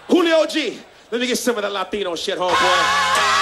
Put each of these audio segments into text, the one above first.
Julio G. Let me get some of that Latino shit, homeboy.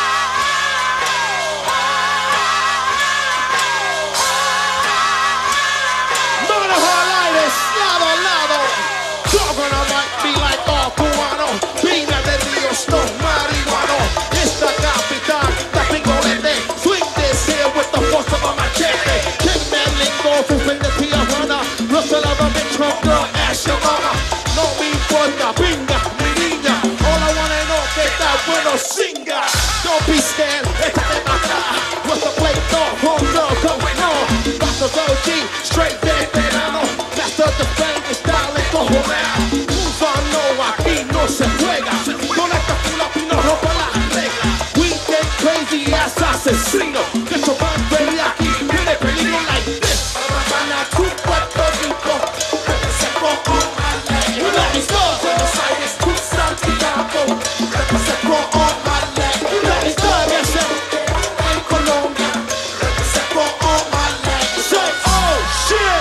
Gonna might be like all cubano, Pina del Rio, Stone, marihuano. Esta capital, tapingolete. Swing this here with the force of a machete. King man lingo, suspende Tijuana. No se la va a bitch from girl, ask your mama. No me importa, pinga, mi niña. All I wanna know que está bueno, singa. Don't be scared, esta de matar. What's the plate, no, homegirl, going on. Vatos OG, straight veterano. Master the flame, style and go around. Aquí no se juega, con esta Filipino rompa las reglas. We get crazy as asesino, que esto va a venir aquí, viene peligro like this. Habana to Puerto Rico, represent for all my land. Let me go, Buenos Aires to Santiago, represent for all my land. Let me go, en Colombia, represent for all my land. Say, oh shit,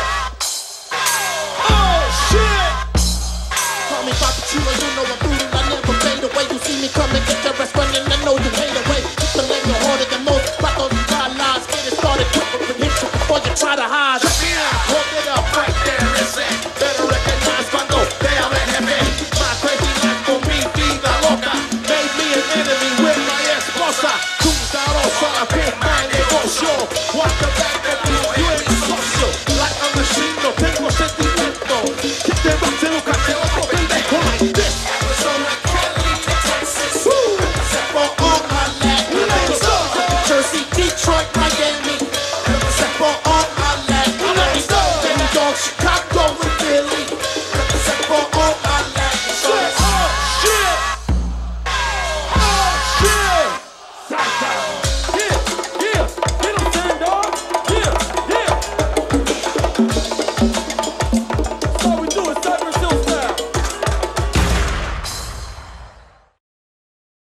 oh shit. Call me Papa Chulo, you know I'm brutal, I never fade away. You see me come and get your rest running, I know you hate away. It's the leg harder than most, rock those guidelines. Get it started quicker with hits before you try to hide. Hold it up right there and say, better recognize cuando te habla jefe. My crazy life for me, vida loca. Made me an enemy with my esposa. Tundarosa, la firma en negocio. Walk the back of you, you ain't social. Like I'm a machine, no tengo sentimiento. Kick them back to look at the other pendejo like this. Arizona, Cali, Texas. Represent for all my land. Let's go. Jersey, Detroit, Miami. Represent for all my land. Let's go. New York, Chicago, and Philly. Represent for all my land. Oh shit! Oh shit!